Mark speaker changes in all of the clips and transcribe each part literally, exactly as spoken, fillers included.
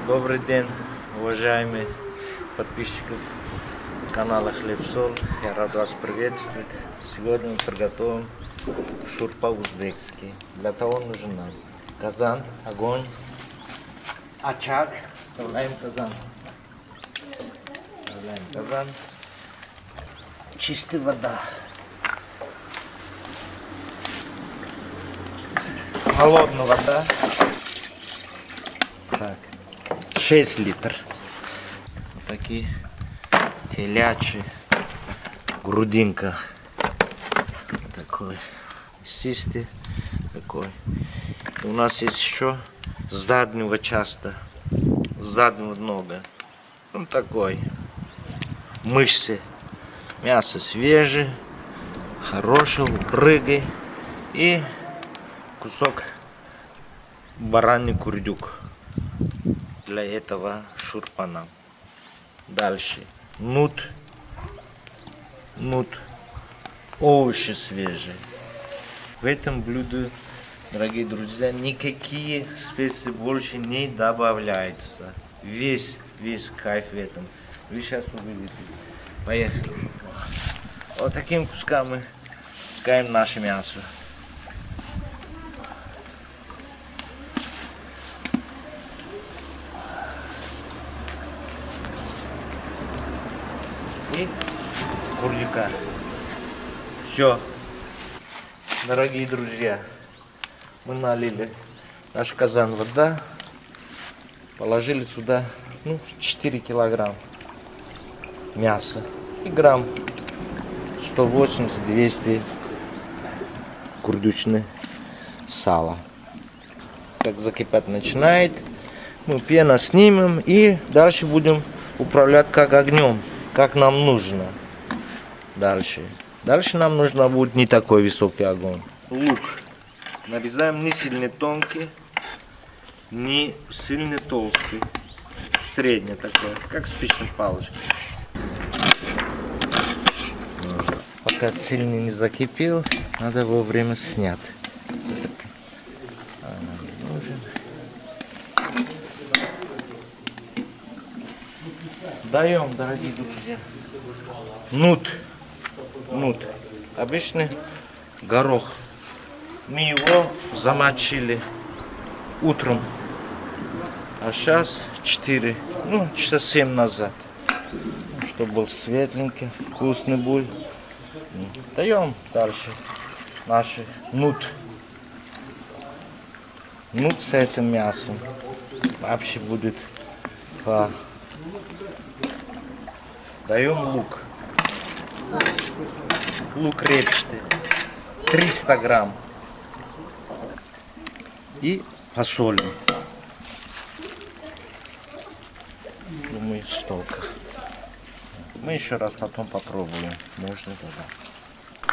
Speaker 1: Добрый день, уважаемые подписчиков канала Хлеб-Соль. Я рад вас приветствовать. Сегодня мы приготовим шурпа узбекский. Для того нужен нам казан, огонь, очаг. Вставляем казан. Вставляем казан. Чистая вода. Холодная вода. Так. шесть литров. Вот такие телячьи. Грудинка. Такой. Систый. Такой. И у нас есть еще с заднего часто. С заднего нога. Ну такой. Мышцы. Мясо свежее. Хорошего. Прыгай. И кусок бараний курдюк. Для этого шурпана. Дальше. Нут. Нут. Овощи свежие. В этом блюде, дорогие друзья, никакие специи больше не добавляются. Весь, весь кайф в этом. Вы сейчас увидите. Поехали. Вот таким кусками мы пускаем наше мясо. И курдюка. Все, дорогие друзья, мы налили наш казан вода, положили сюда ну, четыре килограмма мяса и грамм сто восемьдесят — двести курдючное сало. Как закипать начинает, мы пену снимем и дальше будем управлять как огнем. Как нам нужно. Дальше. Дальше нам нужно будет не такой высокий огонь. Лук. Нарезаем не сильно тонкий, не сильно толстый. Средний такой, как спичная палочка. Пока сильно не закипел, надо вовремя снять. Даем, дорогие друзья, нут, нут, обычный горох. Мы его замочили утром, а сейчас четыре, ну часа семь назад, чтобы был светленький, вкусный будет. Даем дальше наши нут, нут с этим мясом вообще будет по. Даем лук. Лук репчатый. триста грамм. И посолим. Думаю, столько. Мы еще раз потом попробуем. Можно туда.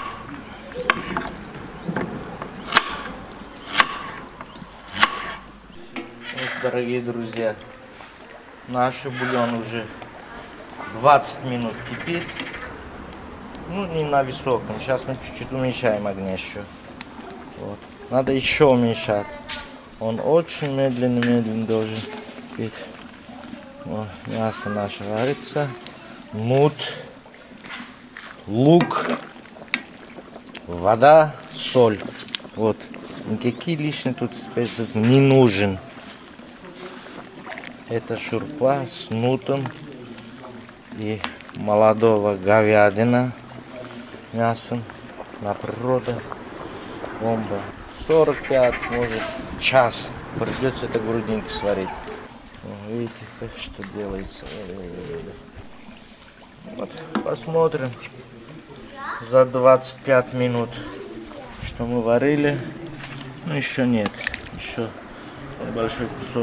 Speaker 1: Вот, дорогие друзья, наш бульон уже двадцать минут кипит. Ну, не на высоком. Сейчас мы чуть-чуть уменьшаем огня еще. Вот. Надо еще уменьшать. Он очень медленно-медленно должен быть. О, мясо наше варится. Нут. Лук. Вода. Соль. Вот. Никакие лишние тут специи не нужен. Это шурпа с нутом. И молодого говядина мясом на природу бомба. сорок пять, может час придется это грудинки сварить. Видите, что делается. Вот, посмотрим за двадцать пять минут, что мы варили. Ну еще нет, еще большой кусок.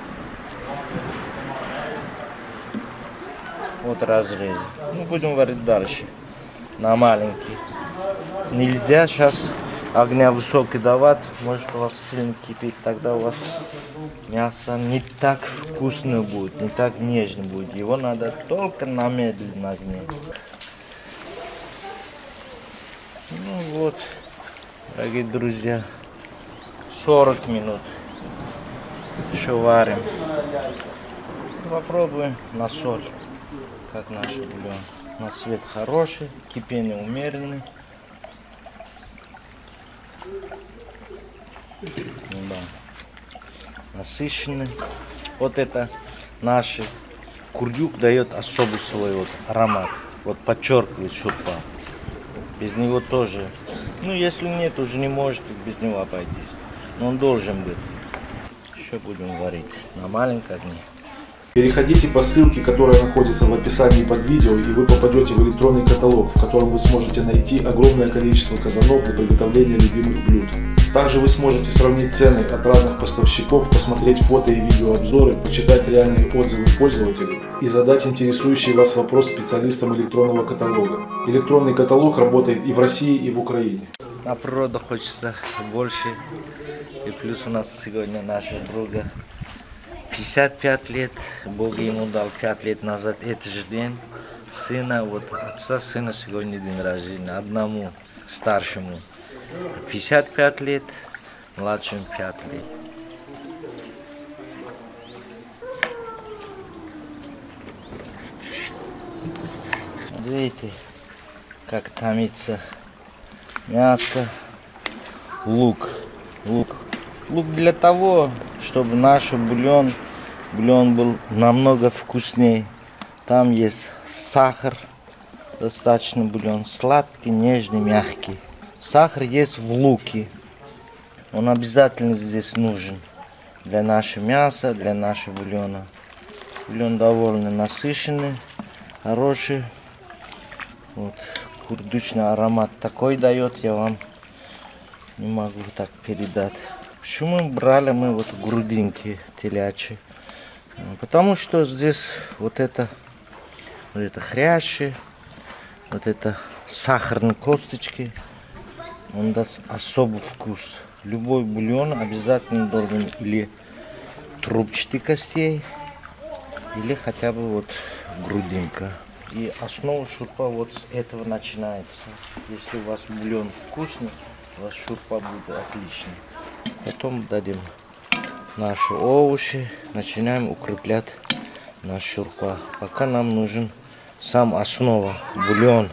Speaker 1: Вот разрез. Ну, будем варить дальше. На маленький. Нельзя сейчас огня высокий давать. Может у вас сильно кипит. Тогда у вас мясо не так вкусно будет. Не так нежно будет. Его надо только на медленном огне. Ну вот, дорогие друзья. сорок минут. Еще варим. попробуем на соль, как наш бульон. На цвет хороший, кипение умеренный. Да. Насыщенный. Вот это наш курдюк дает особый свой вот аромат. Вот подчеркивает шурпа. Без него тоже. Ну, если нет, уже не может без него обойтись. Но он должен быть. Еще будем варить на маленьком огне.
Speaker 2: Переходите по ссылке, которая находится в описании под видео, и вы попадете в электронный каталог, в котором вы сможете найти огромное количество казанов для приготовления любимых блюд. Также вы сможете сравнить цены от разных поставщиков, посмотреть фото и видеообзоры, почитать реальные отзывы пользователей и задать интересующий вас вопрос специалистам электронного каталога. Электронный каталог работает и в России, и в Украине.
Speaker 1: На природу хочется больше. И плюс у нас сегодня наша друга пятьдесят пять лет. Бог ему дал пять лет назад этот же день. Сына, вот отца сына сегодня день рождения. Одному старшему пятьдесят пять лет, младшему пять лет. Видите, как томится мяско, лук. Лук. Лук для того, чтобы наш бульон, бульон был намного вкуснее. Там есть сахар, достаточно бульон, сладкий, нежный, мягкий. Сахар есть в луке. Он обязательно здесь нужен для нашего мяса, для нашего бульона. Бульон довольно насыщенный, хороший. Вот, курдючный аромат такой дает, я вам не могу так передать. Почему брали мы вот грудинки телячьи? Потому что здесь вот это, вот это хрящи, вот это сахарные косточки, он даст особый вкус. Любой бульон обязательно должен или трубчатый костей, или хотя бы вот грудинка. И основа шурпа вот с этого начинается. Если у вас бульон вкусный, у вас шурпа будет отличный. Потом дадим наши овощи, начинаем укреплять наш шурпа. Пока нам нужен сам основа, бульон.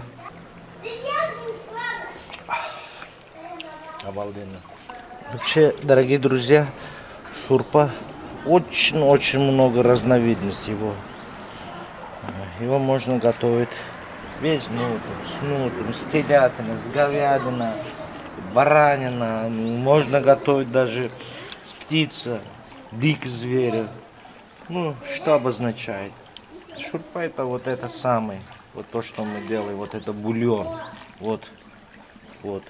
Speaker 1: Обалденно. Вообще, дорогие друзья, шурпа очень-очень много разновидностей его. Его можно готовить весь нутом, с нутом, с телятиной, с говядиной, баранина. Можно готовить даже с птицей, диких зверя. Ну, что обозначает? Шурпа это вот это самое, вот то, что мы делаем, вот это бульон. Вот, вот.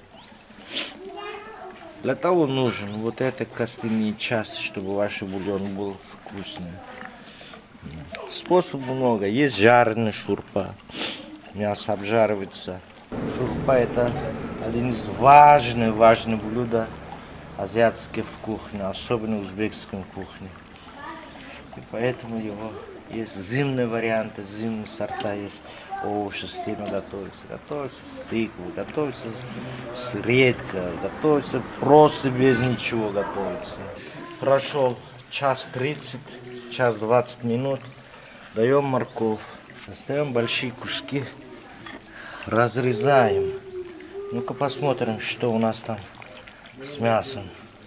Speaker 1: Для того нужен вот это костяные части, чтобы ваш бульон был вкусный. Способов много. Есть жареный шурпа. Мясо обжаривается. Шурпа это один из важных, важных блюд азиатской кухни, особенно узбекской кухни. И поэтому его есть зимние варианты, зимние сорта есть. Овощи с теми готовятся. Готовится с тыквой, готовится с редька, готовится просто без ничего готовится. Прошел час тридцать, час двадцать минут. Даем морковь. Достаем большие куски. Разрезаем. Ну-ка посмотрим, что у нас там с мясом.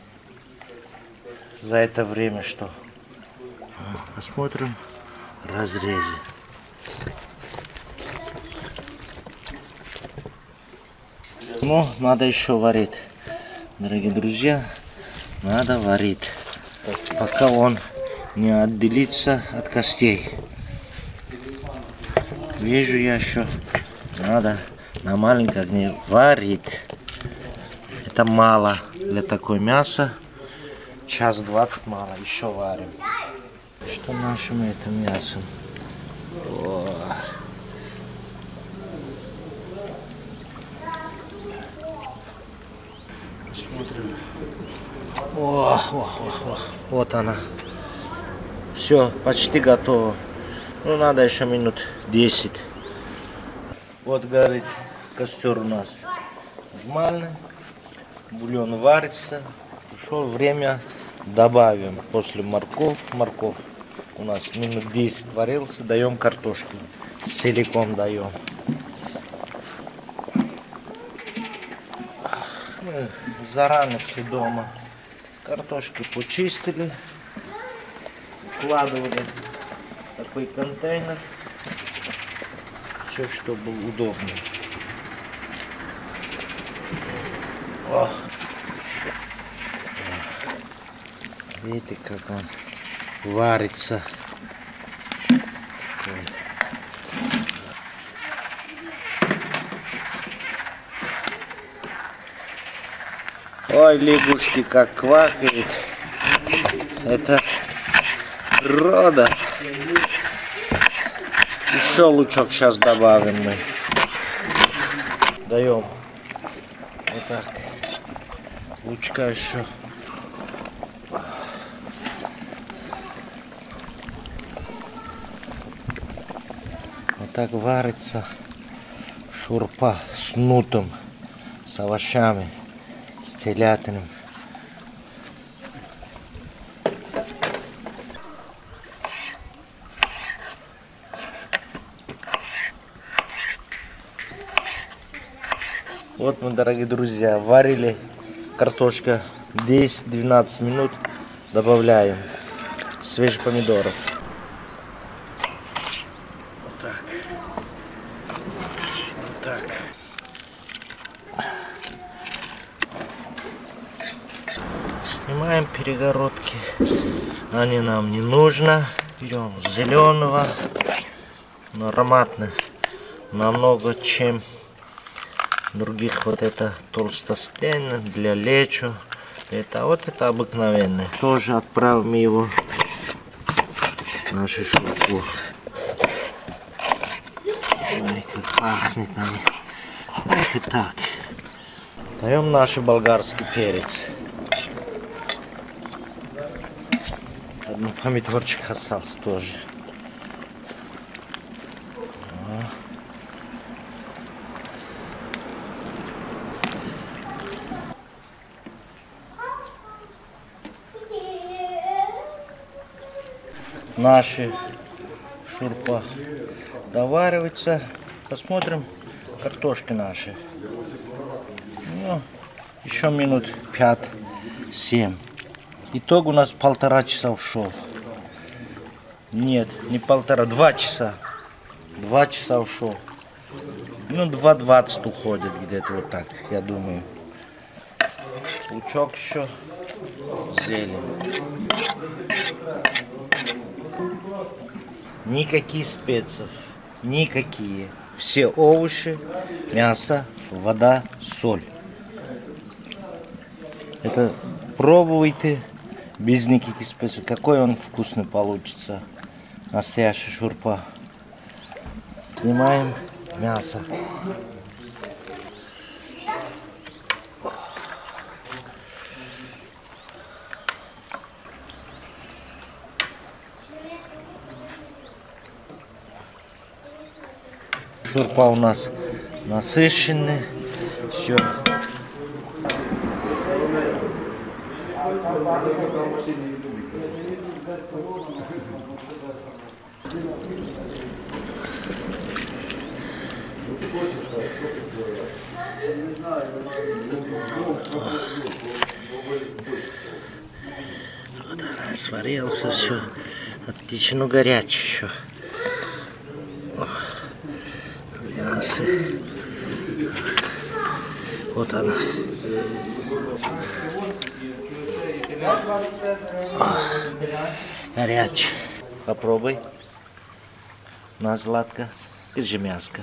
Speaker 1: За это время что. Посмотрим разрезе. Но надо еще варить. Дорогие друзья, надо варить. Пока он не отделится от костей. Вижу я еще, надо на маленьком огне варить. Это мало для такой мяса. Час двадцать мало, еще варим. Что нашим этим мясом? О. Смотрим. О, о, о, о. Вот она. Все, почти готово. Ну, надо еще минут десять. Вот горит костер у нас нормально. Бульон варится. Пришло время добавим после морковь. Морковь у нас минут десять варился, даем картошку. Целиком даем. Мы заранее все дома картошку почистили, укладывали в такой контейнер, все, чтобы было удобно. О! Видите, как он варится. Ой, лягушки как квакает. Это природа. Еще лучок сейчас добавим мы. Даем вот так. Лучка еще. Вот так варится шурпа с нутом, с овощами, с телятиной. Вот мы, дорогие друзья, варили картошка десять-двенадцать минут. Добавляем свежих помидоров. Вот так. Вот так. Снимаем перегородки. Они нам не нужны. Берем зеленого. Но ароматно намного, чем других. Вот это толстостенный для лечо. Это вот это обыкновенный. Тоже отправим его в нашу шурпу. Ой, как пахнет они. Вот и так. Даем наш болгарский перец. Один помидорчик остался тоже. Наши шурпа довариваются. Посмотрим картошки наши. Ну, еще минут пять-семь. Итог у нас полтора часа ушел. Нет, не полтора, два часа. Два часа ушел. Ну, два двадцать уходит где-то вот так, я думаю. Лучок еще, зелень. Никаких специй, никакие. Все овощи, мясо, вода, соль. Это пробуйте без никаких специй. Какой он вкусный получится. Настоящий шурпа. Снимаем мясо. Шурпа у нас насыщенный. Все. Вот она, сварился, все отлично, но горячий еще. Мясо. Вот она. Горячий. Попробуй. На сладко. Держи мяско.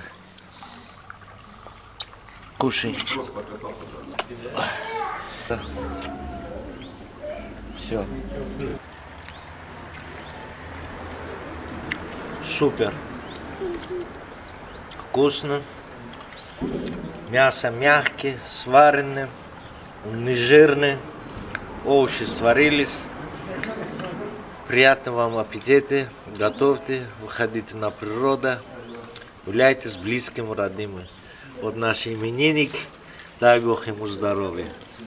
Speaker 1: Кушай. Все. Супер. Вкусно. Мясо мягкое, сваренное, не жирное. Овощи сварились. Приятного вам аппетита. Готовьте, выходите на природу. Гуляйте с близким, родными. Вот наш именинник. Дай Бог ему здоровья.